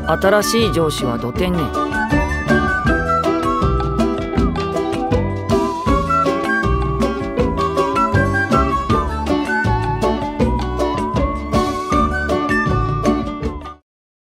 新しい上司はどてんねん。